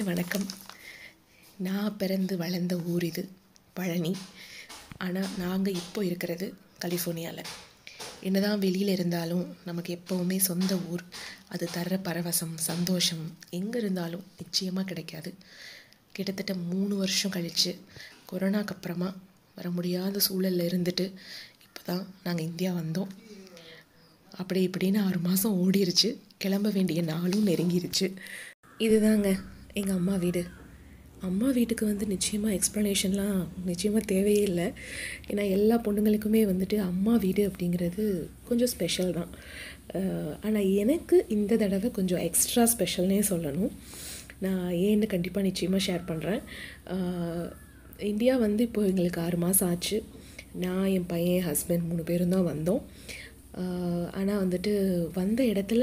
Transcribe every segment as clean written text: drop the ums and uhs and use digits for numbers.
வணக்கம். நான் பிறந்து வளர்ந்த ஊர் இது பழனி. ஆனால் நாங்கள் இப்போ இருக்கிறது கலிஃபோர்னியாவில். என்னதான் வெளியில் இருந்தாலும் நமக்கு எப்போவுமே சொந்த ஊர், அது தர்ற பரவசம் சந்தோஷம் எங்கே இருந்தாலும் நிச்சயமாக கிடைக்காது. கிட்டத்தட்ட 3 வருஷம் கழித்து கொரோனாக்கு அப்புறமா வர முடியாத சூழலில் இருந்துட்டு இப்போ தான் நாங்கள் இந்தியா வந்தோம். அப்படி இப்படின்னு 6 மாதம் ஓடிருச்சு. கிளம்ப வேண்டிய நாளும் நெருங்கிருச்சு. இதுதாங்க எங்கள் அம்மா வீடு. அம்மா வீட்டுக்கு நிச்சயமாக எக்ஸ்ப்ளனேஷன்லாம் நிச்சயமாக தேவையே இல்லை. ஏன்னா எல்லா பொண்ணுங்களுக்குமே அம்மா வீடு அப்படிங்கிறது கொஞ்சம் ஸ்பெஷல் தான். ஆனால் எனக்கு இந்த தடவை கொஞ்சம் எக்ஸ்ட்ரா ஸ்பெஷல்னே சொல்லணும். நான் ஏன்னு கண்டிப்பாக நிச்சயமாக ஷேர் பண்ணுறேன். இந்தியா இப்போது எங்களுக்கு 6 மாதம் ஆச்சு. நான், என் பையன், ஹஸ்பண்ட் 3 பேரும் தான் வந்தோம். ஆனால் வந்த இடத்துல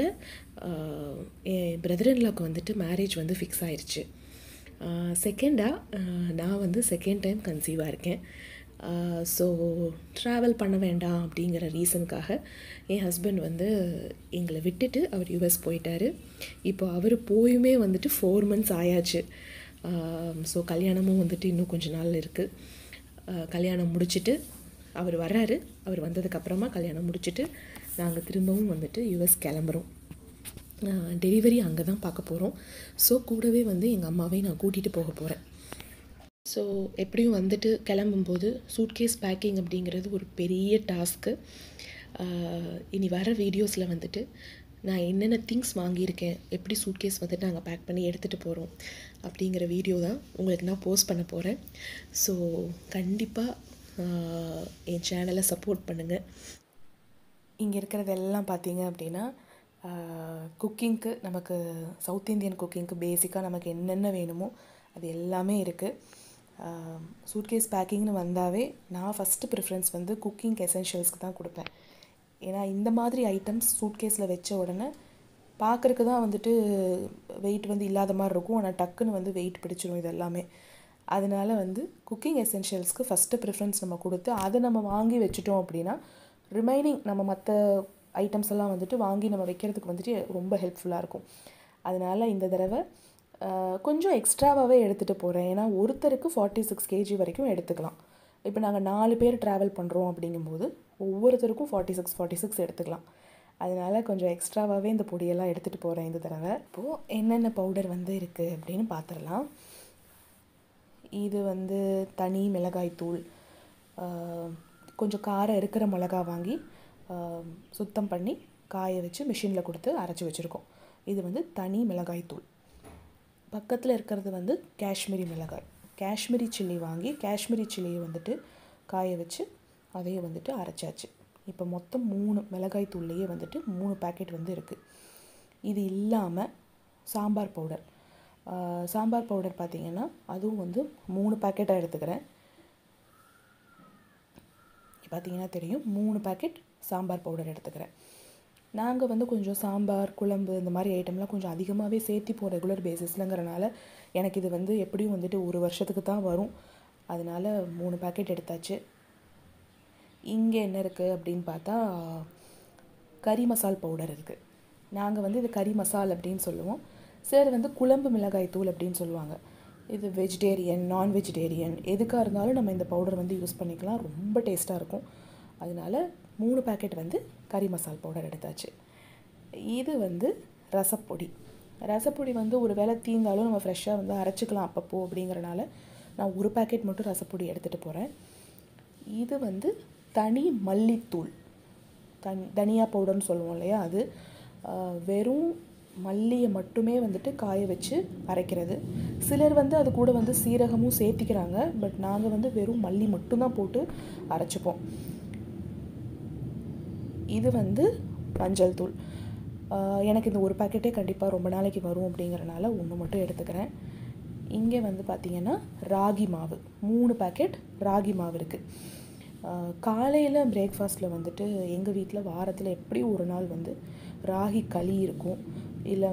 என் பிரதர்-இன்-லாவுக்கு மேரேஜ் ஃபிக்ஸ் ஆயிடுச்சு. செகண்டாக நான் செகண்ட் டைம் கன்சீவாக இருக்கேன். ஸோ ட்ராவல் பண்ண வேண்டாம் அப்படிங்கிற ரீசனுக்காக என் ஹஸ்பண்ட் எங்களை விட்டுட்டு அவர் யூஎஸ் போயிட்டார். இப்போ அவர் போயுமே 4 months ஆயாச்சு. ஸோ கல்யாணமும் இன்னும் கொஞ்ச நாள் இருக்குது. கல்யாணம் முடிச்சுட்டு அவர் வர்றாரு. அவர் வந்ததுக்கப்புறமா கல்யாணம் முடிச்சுட்டு நாங்கள் திரும்பவும் யூஎஸ் கிளம்புறோம். டெலிவரி அங்கே தான் பார்க்க போகிறோம். ஸோ கூடவே எங்கள் அம்மாவையும் நான் கூட்டிகிட்டு போக போகிறேன். ஸோ எப்படியும் கிளம்பும்போது சூட்கேஸ் பேக்கிங் அப்படிங்கிறது ஒரு பெரிய டாஸ்க்கு. இனி வர வீடியோஸில் நான் என்னென்ன திங்ஸ் வாங்கியிருக்கேன், எப்படி சூட்கேஸ் நாங்கள் பேக் பண்ணி எடுத்துகிட்டு போகிறோம் அப்படிங்கிற வீடியோ தான் உங்களுக்கு நான் போஸ்ட் பண்ண போகிறேன். ஸோ கண்டிப்பாக என் சேனலை சப்போர்ட் பண்ணுங்கள். இங்கே இருக்கிறதெல்லாம் பார்த்தீங்க அப்படின்னா குக்கிங்க்கு, நமக்கு சவுத் இந்தியன் குக்கிங்க்கு பேசிக்காக நமக்கு என்னென்ன வேணுமோ அது எல்லாமே இருக்குது. சூட்கேஸ் பேக்கிங்னு வந்தாவே நான் ஃபஸ்ட்டு ப்ரிஃபரன்ஸ் குக்கிங் எசென்ஷியல்ஸ்க்கு தான் கொடுப்பேன். ஏன்னா இந்த மாதிரி ஐட்டம்ஸ் சூட்கேஸில் வச்ச உடனே பார்க்குறக்கு தான் வெயிட் இல்லாத மாதிரி இருக்கும். ஆனால் டக்குன்னு வெயிட் பிடிச்சிரும் இது எல்லாமே. அதனால் குக்கிங் எசென்ஷியல்ஸ்க்கு ஃபஸ்ட்டு ப்ரிஃபரன்ஸ் நம்ம கொடுத்து அதை நம்ம வாங்கி வச்சுட்டோம் அப்படின்னா ரிமைனிங் நம்ம மற்ற ஐட்டம்ஸ் எல்லாம் வாங்கி நம்ம வைக்கிறதுக்கு ரொம்ப ஹெல்ப்ஃபுல்லாக இருக்கும். அதனால் இந்த தடவை கொஞ்சம் எக்ஸ்ட்ராவாகவே எடுத்துகிட்டு போகிறேன். ஏன்னா ஒருத்தருக்கு 46 kg வரைக்கும் எடுத்துக்கலாம். இப்போ நாங்கள் 4 பேர் ட்ராவல் பண்ணுறோம் அப்படிங்கும்போது ஒவ்வொருத்தருக்கும் 46 எடுத்துக்கலாம். அதனால் கொஞ்சம் எக்ஸ்ட்ராவாகவே இந்த பொடியெல்லாம் எடுத்துகிட்டு போகிறேன் இந்த தடவை. இப்போது என்னென்ன பவுடர் இருக்குது அப்படின்னு பார்த்துடலாம். இது தனி மிளகாய்த்தூள், கொஞ்சம் காரம் இருக்கிற மிளகா வாங்கி சுத்தம் பண்ணி காய வச்சு மிஷினில் கொடுத்து அரைச்சி வச்சுருக்கோம். இது தனி மிளகாய்த்தூள். பக்கத்தில் இருக்கிறது காஷ்மீரி மிளகாய். காஷ்மீரி சில்லி வாங்கி காஷ்மீரி சில்லியை காய வச்சு அதையும் அரைச்சாச்சு. இப்போ மொத்தம் 3 மிளகாய்த்தூள்லேயே 3 பேக்கெட் இருக்குது. இது இல்லாமல் சாம்பார் பவுடர். சாம்பார் பவுடர் பார்த்திங்கன்னா அதுவும் 3 பேக்கெட்டாக எடுத்துக்கிறேன். பார்த்திங்கன்னா தெரியும், 3 பேக்கெட் சாம்பார் பவுடர் எடுத்துக்கிறேன். நாங்கள் கொஞ்சம் சாம்பார் குழம்பு இந்த மாதிரி ஐட்டம்லாம் கொஞ்சம் அதிகமாகவே சேர்த்திப்போம் ரெகுலர் பேசிஸ்லங்கிறனால எனக்கு இது எப்படியும் 1 வருஷத்துக்கு தான் வரும். அதனால் 3 பேக்கெட் எடுத்தாச்சு. இங்கே என்ன இருக்குது அப்படின்னு பார்த்தா கறி மசால் பவுடர் இருக்குது. நாங்கள் இது கறி மசால் அப்படின்னு சொல்லுவோம். சிலர் குழம்பு மிளகாய் தூள் அப்படின்னு சொல்லுவாங்க. இது வெஜிடேரியன், நான் வெஜிடேரியன் எதுக்காக இருந்தாலும் நம்ம இந்த பவுடர் யூஸ் பண்ணிக்கலாம். ரொம்ப டேஸ்ட்டாக இருக்கும். அதனால் 3 பேக்கெட் கறி மசால் பவுடர் எடுத்தாச்சு. இது ரசப்பொடி. ரசப்பொடி ஒரு வேளை தீர்ந்தாலும் நம்ம ஃப்ரெஷ்ஷாக அரைச்சிக்கலாம் அப்பப்போ அப்படிங்கிறனால நான் 1 பேக்கெட் மட்டும் ரசப்பொடி எடுத்துகிட்டு போகிறேன். இது தனி மல்லித்தூள், தனியா பவுடர்னு சொல்லுவோம் இல்லையா, அது வெறும் மல்லியை மட்டுமே காய வச்சு அரைக்கிறது. சிலர் அது கூட சீரகமும் சேர்த்திக்கிறாங்க. பட் நாங்கள் வெறும் மல்லி மட்டும்தான் போட்டு அரைச்சிப்போம். இது மஞ்சள் தூள். எனக்கு இந்த 1 பேக்கெட்டே கண்டிப்பாக ரொம்ப நாளைக்கு வரும் அப்படிங்கிறனால 1 மட்டும் எடுத்துக்கிறேன். இங்கே பார்த்திங்கன்னா ராகி மாவு, 3 பேக்கெட் ராகி மாவு இருக்குது. காலையில் பிரேக்ஃபாஸ்ட்டில் எங்கள் வீட்டில் வாரத்தில் எப்படி ஒரு நாள் ராகி களி இருக்கும், இல்லை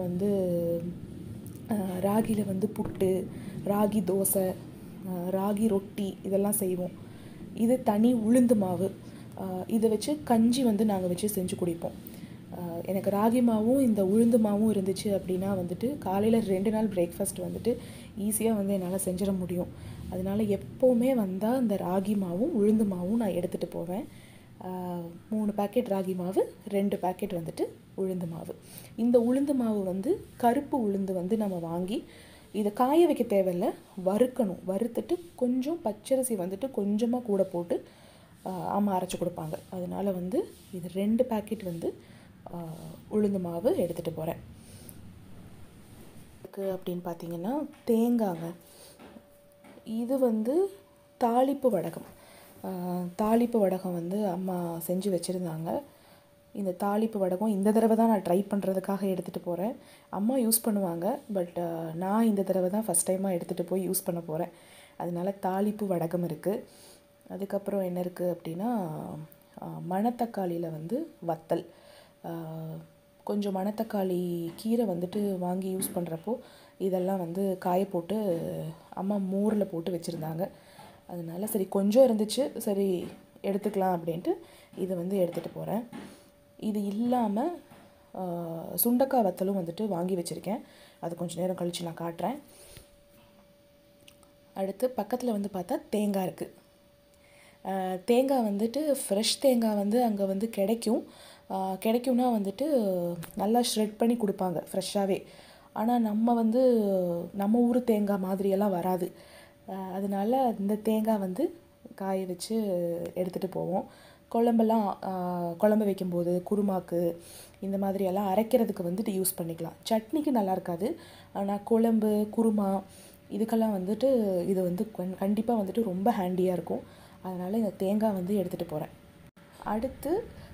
ராகியில் புட்டு, ராகி தோசை, ராகி ரொட்டி இதெல்லாம் செய்வோம். இது தனி உளுந்து மாவு. இதை வச்சு கஞ்சி நாங்கள் வச்சு செஞ்சு குடிப்போம். எனக்கு ராகி மாவும் இந்த உளுந்து மாவும் இருந்துச்சு அப்படின்னா வந்துட்டு காலையில் 2 நாள் பிரேக்ஃபாஸ்ட் வந்துட்டு ஈஸியாக வந்து என்னால் செஞ்சிட முடியும். அதனால் எப்போவுமே வந்தால் இந்த ராகி மாவும் உளுந்து மாவும் நான் எடுத்துகிட்டு போவேன். 3 பேக்கெட் ராகி மாவு, 2 பேக்கெட் வந்துட்டு உளுந்து மாவு. இந்த உளுந்து மாவு வந்து கருப்பு உளுந்து வந்து நம்ம வாங்கி இதை காய வைக்க தேவையில்லை, வறுக்கணும். வறுத்துட்டு கொஞ்சம் பச்சரிசி வந்துட்டு கொஞ்சமாக கூட போட்டு அம்மா அரைச்சி கொடுப்பாங்க. அதனால் வந்து இது 2 பேக்கெட் வந்து உளுந்து மாவு எடுத்துகிட்டு போகிறேன். அப்படின்னு பார்த்தீங்கன்னா தேங்காங்க. இது வந்து தாளிப்பு வடகம். தாளிப்பு வடகம் வந்து அம்மா செஞ்சு வச்சுருந்தாங்க. இந்த தாளிப்பு வடகம் இந்த தடவை தான் நான் ட்ரை பண்ணுறதுக்காக எடுத்துகிட்டு போகிறேன். அம்மா யூஸ் பண்ணுவாங்க, பட் நான் இந்த தடவை தான் ஃபஸ்ட் டைமாக எடுத்துகிட்டு போய் யூஸ் பண்ண போகிறேன். அதனால் தாளிப்பு வடகம் இருக்குது. அதுக்கப்புறம் என்ன இருக்குது அப்படின்னா மணத்தக்காளியில் வந்து வத்தல். கொஞ்சம் மணத்தக்காளி கீரை வந்துட்டு வாங்கி யூஸ் பண்ணுறப்போ இதெல்லாம் வந்து காய போட்டு அம்மா மோரில் போட்டு வச்சுருந்தாங்க. அதனால் சரி கொஞ்சம் இருந்துச்சு, சரி எடுத்துக்கலாம் அப்படின்ட்டு இதை வந்து எடுத்துகிட்டு போகிறேன். இது இல்லாமல் சுண்டக்காய் வத்தலும் வந்துட்டு வாங்கி வச்சுருக்கேன். அது கொஞ்சம் நேரம் கழித்து நான் காட்டுறேன். அடுத்து பக்கத்தில் வந்து பார்த்தா தேங்காய் இருக்குது. தேங்காய் வந்துட்டு ஃப்ரெஷ் தேங்காய் வந்து அங்கே வந்து கிடைக்கும்னா வந்துட்டு நல்லா ஷ்ரெட் பண்ணி கொடுப்பாங்க ஃப்ரெஷ்ஷாகவே. ஆனால் நம்ம ஊர் தேங்காய் மாதிரியெல்லாம் வராது. அதனால் இந்த தேங்காய் வந்து காய வச்சு எடுத்துகிட்டு போவோம். குழம்பு வைக்கும்போது குருமாக்கு இந்த மாதிரியெல்லாம் அரைக்கிறதுக்கு வந்துட்டு யூஸ் பண்ணிக்கலாம். சட்னிக்கு நல்லா இருக்காது, ஆனால் குழம்பு குருமா இதுக்கெல்லாம் வந்துட்டு இது வந்து கண்டிப்பாக வந்துட்டு ரொம்ப ஹேண்டியாக இருக்கும். அதனால் இந்த தேங்காய் வந்து எடுத்துகிட்டு போகிறேன். அடுத்து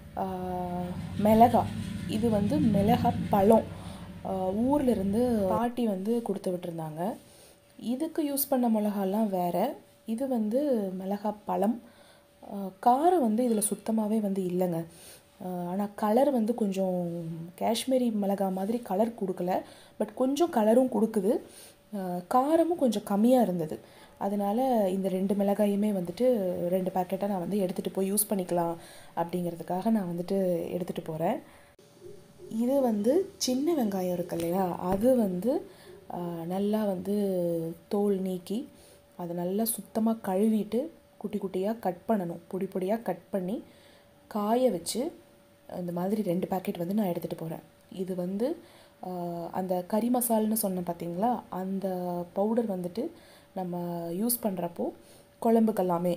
மிளகாய். இது வந்து மிளகாய் பழம் ஊர்லேருந்து பாட்டி வந்து கொடுத்து விட்டுருந்தாங்க. இதுக்கு யூஸ் பண்ண மிளகாலாம் வேறு. இது வந்து மிளகாய் பழம். காரம் வந்து இதில் சுத்தமாகவே வந்து இல்லைங்க. ஆனால் கலர் வந்து கொஞ்சம் காஷ்மீரி மிளகாய் மாதிரி கலர் கொடுக்கல, பட் கொஞ்சம் கலரும் கொடுக்குது. காரமும் கொஞ்சம் கம்மியாக இருந்தது. அதனால் இந்த 2 மிளகாயுமே வந்துட்டு 2 பேக்கெட்டாக நான் வந்து எடுத்துகிட்டு போய் யூஸ் பண்ணிக்கலாம் அப்படிங்கிறதுக்காக நான் வந்துட்டு எடுத்துகிட்டு போகிறேன். இது வந்து சின்ன வெங்காயம் இருக்கு இல்லையா, அது வந்து நல்லா வந்து தோல் நீக்கி அதை நல்லா சுத்தமாக கழுவிட்டு குட்டி குட்டியாக கட் பண்ணணும். பொடி பொடியாக கட் பண்ணி காய வச்சு இந்த மாதிரி 2 பேக்கெட் வந்து நான் எடுத்துகிட்டு போகிறேன். இது வந்து அந்த கறி மசால்னு சொன்னேன் பார்த்தீங்களா, அந்த பவுடர் வந்துட்டு நம்ம யூஸ் பண்ணுறப்போ குழம்புக்கெல்லாமே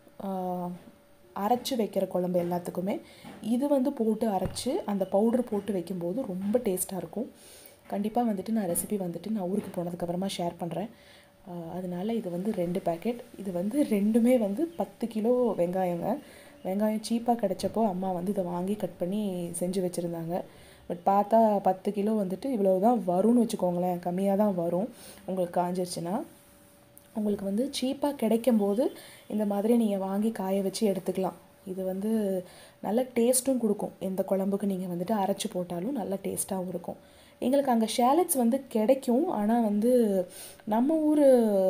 அரைச்சி வைக்கிற குழம்பு எல்லாத்துக்குமே இது வந்து போட்டு அரைச்சி அந்த பவுடர் போட்டு வைக்கும்போது ரொம்ப டேஸ்ட்டாக இருக்கும். கண்டிப்பாக வந்துட்டு நான் ரெசிபி வந்துட்டு நான் ஊருக்கு போனதுக்கப்புறமா ஷேர் பண்ணுறேன். அதனால் இது வந்து 2 பேக்கெட். இது வந்து 2மே வந்து 10 கிலோ வெங்காயங்க. வெங்காயம் சீப்பாக கிடச்சப்போ அம்மா வந்து இதை வாங்கி கட் பண்ணி செஞ்சு வச்சுருந்தாங்க. பட் பார்த்தா 10 கிலோ வந்துட்டு இவ்வளோ தான் வரும்னு வச்சுக்கோங்களேன், கம்மியாக தான் வரும். உங்களுக்கு காஞ்சிருச்சுன்னா உங்களுக்கு வந்து சீப்பாக கிடைக்கும்போது இந்த மாதிரி நீங்கள் வாங்கி காய வச்சு எடுத்துக்கலாம். இது வந்து நல்ல டேஸ்ட்டும் கொடுக்கும். எந்த குழம்புக்கு நீங்கள் வந்துட்டு அரைச்சி போட்டாலும் நல்ல டேஸ்ட்டாகவும் இருக்கும். எங்களுக்கு அங்கே ஷேலட்ஸ் வந்து கிடைக்கும், ஆனால் வந்து நம்ம ஊர்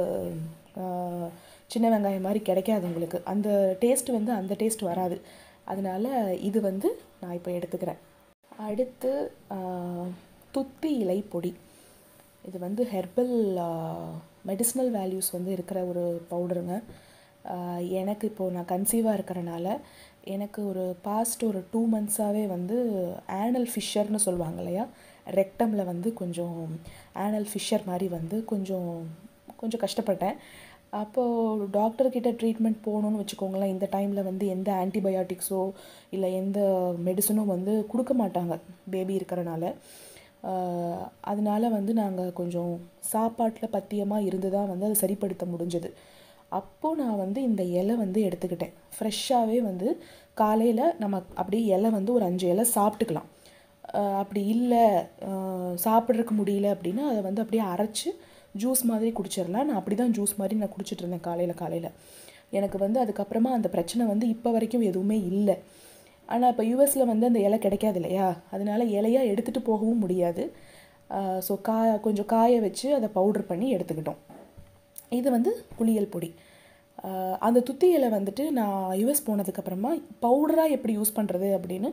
சின்ன வெங்காயம் மாதிரி கிடைக்காது உங்களுக்கு. அந்த டேஸ்ட் வந்து அந்த டேஸ்ட் வராது. அதனால் இது வந்து நான் இப்போ எடுத்துக்கிறேன். அடுத்து துத்தி இலை பொடி. இது வந்து ஹெர்பல் மெடிசினல் வேல்யூஸ் வந்து இருக்கிற ஒரு பவுடருங்க. எனக்கு இப்போது நான் கன்சீவாக இருக்கிறனால எனக்கு ஒரு பாஸ்ட் ஒரு 2 மந்த்ஸாகவே வந்து ஆனல் ஃபிஷர்னு சொல்லுவாங்க இல்லையா, ரெக்டமில் வந்து கொஞ்சம் ஆனல் ஃபிஷர் மாதிரி வந்து கொஞ்சம் கஷ்டப்பட்டேன். அப்போது டாக்டர்கிட்ட ட்ரீட்மெண்ட் போகணுன்னு வச்சுக்கோங்களேன். இந்த டைமில் வந்து எந்த ஆன்டிபயோட்டிக்ஸோ இல்லை எந்த மெடிசனும் வந்து கொடுக்க மாட்டாங்க பேபி இருக்கிறனால. அதனால வந்து நாங்கள் கொஞ்சம் சாப்பாட்டில் பத்தியமாக இருந்து தான் வந்து அதை சரிப்படுத்த முடிஞ்சது. அப்போது நான் வந்து இந்த இலை வந்து எடுத்துக்கிட்டேன். ஃப்ரெஷ்ஷாகவே வந்து காலையில் நம்ம அப்படியே இலை வந்து ஒரு 5 இலை சாப்பிட்டுக்கலாம். அப்படி இல்லை சாப்பிட்றதுக்கு முடியல அப்படின்னா அதை வந்து அப்படியே அரைச்சி ஜூஸ் மாதிரி குடிச்சிடலாம். நான் அப்படி தான் ஜூஸ் மாதிரி நான் குடிச்சிட்டு இருந்தேன் காலையில். எனக்கு வந்து அதுக்கப்புறமா அந்த பிரச்சனை வந்து இப்போ வரைக்கும் எதுவுமே இல்லை. ஆனால் இப்போ யூஎஸில் வந்து அந்த இலை கிடைக்காது இல்லையா, அதனால இலையாக எடுத்துகிட்டு போகவும் முடியாது. ஸோ கொஞ்சம் காய வச்சு அதை பவுடர் பண்ணி எடுத்துக்கிட்டோம். இது வந்து குளியல் பொடி. அந்த துத்தி இலை வந்துட்டு நான் யூஎஸ் போனதுக்கப்புறமா பவுடராக எப்படி யூஸ் பண்ணுறது அப்படின்னு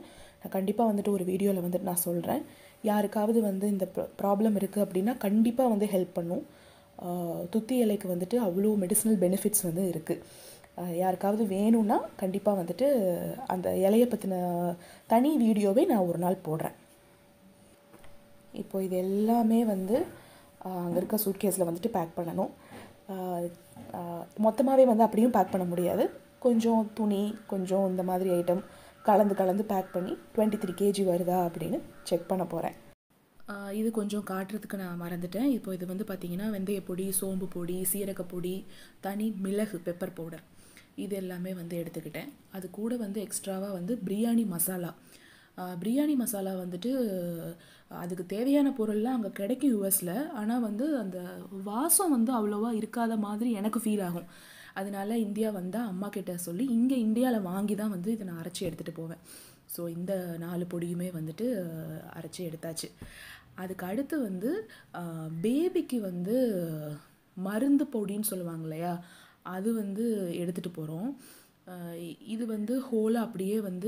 நான் கண்டிப்பாக வந்துட்டு ஒரு வீடியோவில் வந்துட்டு நான் சொல்கிறேன். யாருக்காவது வந்து இந்த ப்ராப்ளம் இருக்குது அப்படின்னா கண்டிப்பாக வந்து ஹெல்ப் பண்ணும். துத்தி இலைக்கு வந்துட்டு அவ்வளோ மெடிசினல் பெனிஃபிட்ஸ் வந்து இருக்குது. யாருக்காவது வேணும்னா கண்டிப்பாக வந்துட்டு அந்த இலையை பற்றின தனி வீடியோவே நான் ஒரு நாள் போடுறேன். இப்போ இது எல்லாமே வந்து அங்கே இருக்க சூட்கேஸில் வந்துட்டு பேக் பண்ணணும். மொத்தமாகவே வந்து அப்படியும் பேக் பண்ண முடியாது. கொஞ்சம் துணி, கொஞ்சம் இந்த மாதிரி ஐட்டம் கலந்து பேக் பண்ணி 23 kg வருதா அப்படின்னு செக் பண்ண போகிறேன். இது கொஞ்சம் காட்டுறதுக்கு நான் மறந்துட்டேன். இப்போ இது வந்து பார்த்திங்கன்னா வெந்தய பொடி, சோம்பு பொடி, சீரக பொடி, தனி மிளகு, பெப்பர் பவுடர், இது எல்லாமே வந்து எடுத்துக்கிட்டேன். அது கூட வந்து எக்ஸ்ட்ராவாக வந்து பிரியாணி மசாலா. பிரியாணி மசாலா வந்துட்டு அதுக்கு தேவையான பொருள்லாம் அங்கே கிடைக்கும் யூஎஸில். ஆனால் வந்து அந்த வாசம் வந்து அவ்வளோவா இருக்காத மாதிரி எனக்கு ஃபீல் ஆகும். அதனால இந்தியா வந்தால் அம்மா கிட்ட சொல்லி இங்கே இந்தியாவில் வாங்கி தான் வந்து இதை நான் அரைச்சி எடுத்துகிட்டு போவேன். ஸோ இந்த 4 பொடியுமே வந்துட்டு அரைச்சி எடுத்தாச்சு. அதுக்கு அடுத்து வந்து பேபிக்கு வந்து மருந்து பொடின்னு சொல்லுவாங்க இல்லையா, அது வந்து எடுத்துகிட்டு போகிறோம். இது வந்து ஹோலாக அப்படியே வந்து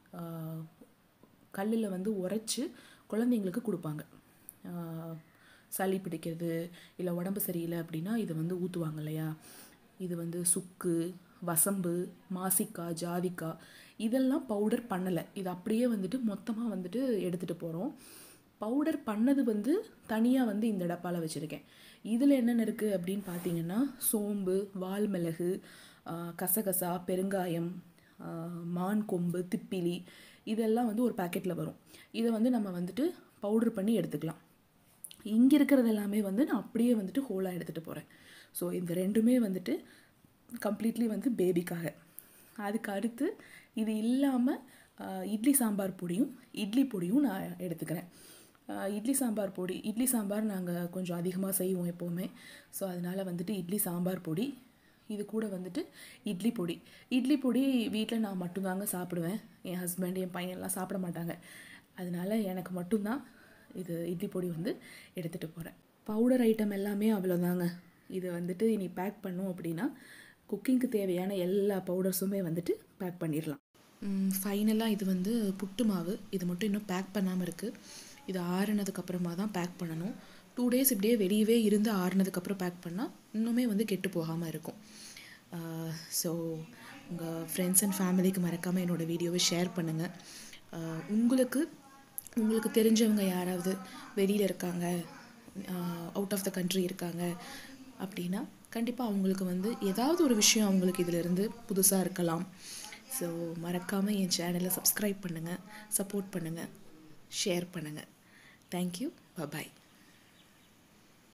கல்லில் வந்து உரைச்சி குழந்தைங்களுக்கு கொடுப்பாங்க. சளி பிடிக்கிறது இல்லை உடம்பு சரியில்லை அப்படின்னா இது வந்து ஊற்றுவாங்க இல்லையா. இது வந்து சுக்கு, வசம்பு, மாசிக்காய், ஜாதிக்காய் இதெல்லாம் பவுடர் பண்ணலை. இது அப்படியே வந்துட்டு மொத்தமாக வந்துட்டு எடுத்துகிட்டு போகிறோம். பவுடர் பண்ணது வந்து தனியாக வந்து இந்த டப்பாவில் வச்சுருக்கேன். இதில் என்னென்ன இருக்குது அப்படின்னு பார்த்தீங்கன்னா சோம்பு, வால் மிளகு, கசகசா, பெருங்காயம், மான் கொம்பு, திப்பிலி, இதெல்லாம் வந்து ஒரு பேக்கெட்டில் வரும். இதை வந்து நம்ம வந்துட்டு பவுடர் பண்ணி எடுத்துக்கலாம். இங்கே இருக்கிறது எல்லாமே வந்து நான் அப்படியே வந்துட்டு ஹோலாக எடுத்துகிட்டு போகிறேன். ஸோ இந்த ரெண்டுமே வந்துட்டு கம்ப்ளீட்லி வந்து பேபிக்காக. அதுக்கு அடுத்து இது இல்லாமல் இட்லி சாம்பார் பொடியும் இட்லி பொடியும் நான் எடுத்துக்கிறேன். இட்லி சாம்பார் நாங்கள் கொஞ்சம் அதிகமாக செய்வோம் எப்போவுமே. ஸோ அதனால் வந்துட்டு இட்லி சாம்பார் பொடி, இது கூட வந்துட்டு இட்லி பொடி வீட்டில் நான் மட்டும்தாங்க சாப்பிடுவேன். என் ஹஸ்பண்ட், என் பையன்லாம் சாப்பிட மாட்டாங்க. அதனால் எனக்கு மட்டும்தான் இது இட்லி பொடி வந்து எடுத்துகிட்டு போகிறேன். பவுடர் ஐட்டம் எல்லாமே அவ்வளோதாங்க. இது வந்துட்டு இனி பேக் பண்ணோம் அப்படின்னா குக்கிங்க்கு தேவையான எல்லா பவுடர்ஸுமே வந்துட்டு பேக் பண்ணிடலாம். ஃபைனலாக இது வந்து புட்டு மாவு. இது மட்டும் இன்னும் பேக் பண்ணாமல் இருக்குது. இது ஆறுனதுக்கப்புறமா தான் பேக் பண்ணணும். 2 days இப்படியே வெளியவே இருந்து ஆறுனதுக்கப்புறம் பேக் பண்ணால் இன்னுமே வந்து கெட்டு போகாமல் இருக்கும். ஸோ உங்கள் ஃப்ரெண்ட்ஸ் அண்ட் ஃபேமிலிக்கு மறக்காமல் என்னோடய வீடியோவை ஷேர் பண்ணுங்கள். உங்களுக்கு தெரிஞ்சவங்க யாராவது வெளியில் இருக்காங்க, அவுட் ஆஃப் த கண்ட்ரி இருக்காங்க அப்படின்னா கண்டிப்பாக அவங்களுக்கு வந்து ஏதாவது ஒரு விஷயம் அவங்களுக்கு இதிலிருந்து புதுசாக இருக்கலாம். ஸோ மறக்காமல் என் சேனலை சப்ஸ்கிரைப் பண்ணுங்கள், சப்போர்ட் பண்ணுங்கள், ஷேர் பண்ணுங்கள். தேங்க்யூ. பாய்.